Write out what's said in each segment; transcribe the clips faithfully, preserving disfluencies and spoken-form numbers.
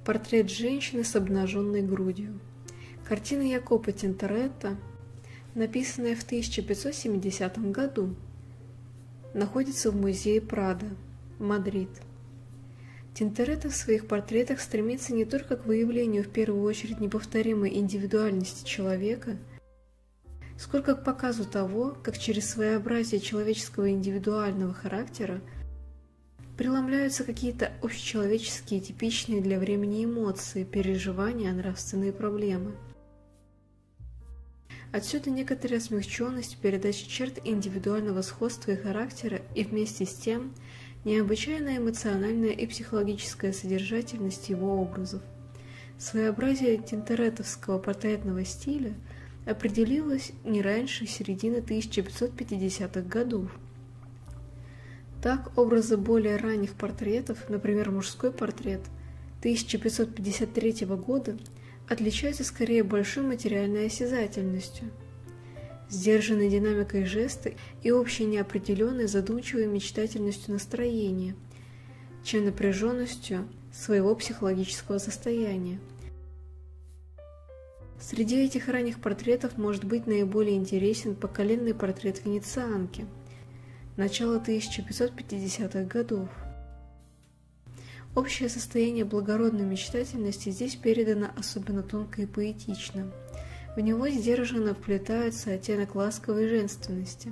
Портрет женщины с обнаженной грудью. Картина Якопо Тинторетто, написанная в тысяча пятьсот семидесятом году, находится в музее Прадо, Мадрид. Тинторетто в своих портретах стремится не только к выявлению в первую очередь неповторимой индивидуальности человека, сколько к показу того, как через своеобразие человеческого индивидуального характера преломляются какие-то общечеловеческие, типичные для времени эмоции, переживания, нравственные проблемы. Отсюда некоторая смягченность в передаче черт индивидуального сходства и характера и вместе с тем необычайная эмоциональная и психологическая содержательность его образов. Своеобразие тинтореттовского портретного стиля определилось не раньше середины тысяча пятьсот пятидесятых годов. Так, образы более ранних портретов, например, мужской портрет тысяча пятьсот пятьдесят третьего года, отличаются скорее большой материальной осязательностью, сдержанной динамикой жеста и общей неопределенной задумчивой мечтательностью настроения, чем напряженностью своего психологического состояния. Среди этих ранних портретов может быть наиболее интересен поколенный портрет венецианки начала тысяча пятьсот пятидесятых годов. Общее состояние благородной мечтательности здесь передано особенно тонко и поэтично. В него сдержанно вплетается оттенок ласковой женственности.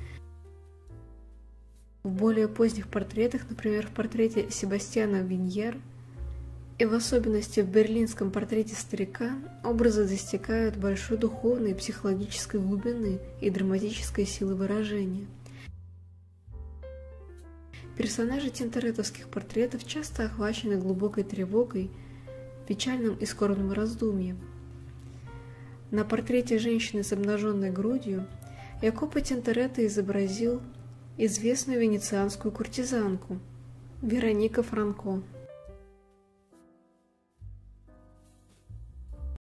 В более поздних портретах, например, в портрете Себастьяна Виньер и в особенности в берлинском портрете старика, образы достигают большой духовной и психологической глубины и драматической силы выражения. Персонажи тинтореттовских портретов часто охвачены глубокой тревогой, печальным и скорбным раздумьем. На портрете женщины с обнаженной грудью Якопо Тинторетто изобразил известную венецианскую куртизанку Вероника Франко.